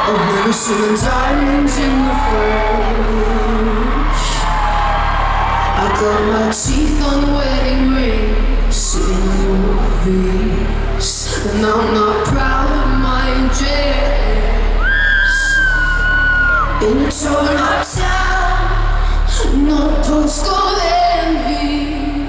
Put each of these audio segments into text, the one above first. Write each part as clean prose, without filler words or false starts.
I've never seen the diamonds in the flesh. I got my teeth on the wedding ring, seen the movies, and I'm not proud of my dress. In a torn up town, no postcode envy.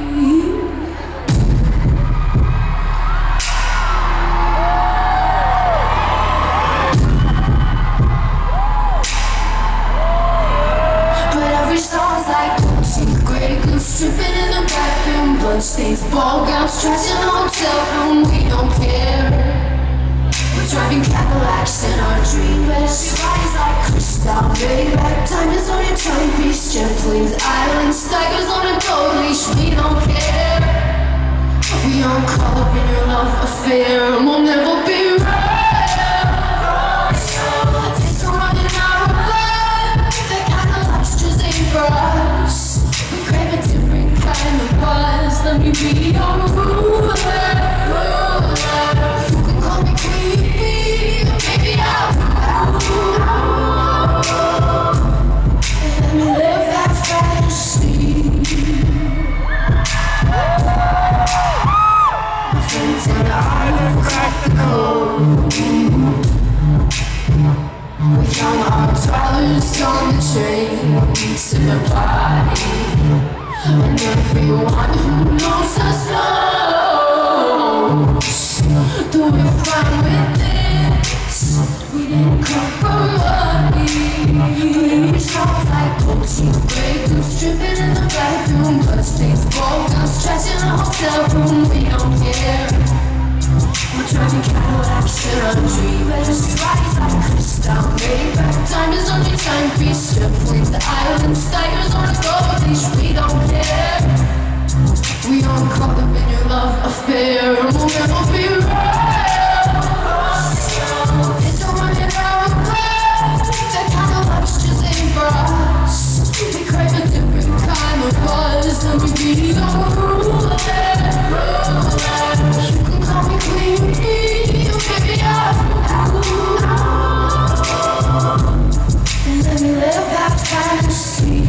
Stripping in the bathroom, bloodstains, ball gowns, trash in the hotel room. We don't care. We're driving Cadillacs in our dreams. Bodies like crystal, Maybach, diamonds on your timepiece, jet planes, islands, tigers on a gold leash. We don't care. We aren't caught up in your love affair, and we'll never be right. It's running out of blood. That kind of life's just ain't for us. We crave a different kind of buzz. Let me be your ruler. You can call me queen, baby, I'll let me live that fantasy. My friends and I have cracked the code. We found our dollars on the trains in the body. And everyone who knows us knows that we're fine with this. We didn't come from money. Baby songs like gold teeth, grey goose dripping in the bathroom, bloodstains, ball gowns, trash in the hotel room. We don't care. We're driving Cadillacs in our dreams. Bodies like crystal, Maybach, diamonds on your timepiece, jet planes, the islands, tigers on a gold leash. We don't care. We aren't caught up in your love affair, and we'll never be right. It's a running out of blood. That kind of life's just ain't for us. We crave a different kind of buzz. Let me be your ruler. You can call me queen, baby, let me live that fantasy.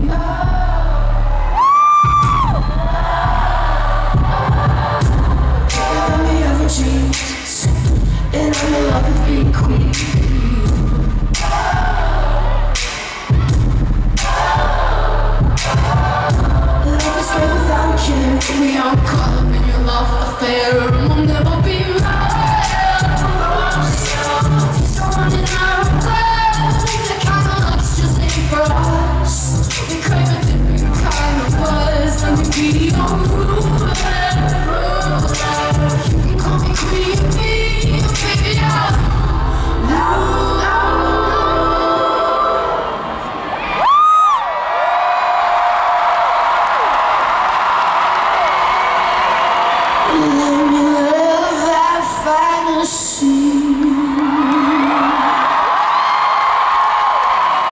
Let me have a dream, and I'm in love with being queen. Life is great without a care. We aren't caught up in your love affair, and we'll never be right. It's running out of blood. The kind of life's just ain't for us. We crave a different kind of buzz. Let me be your ruler.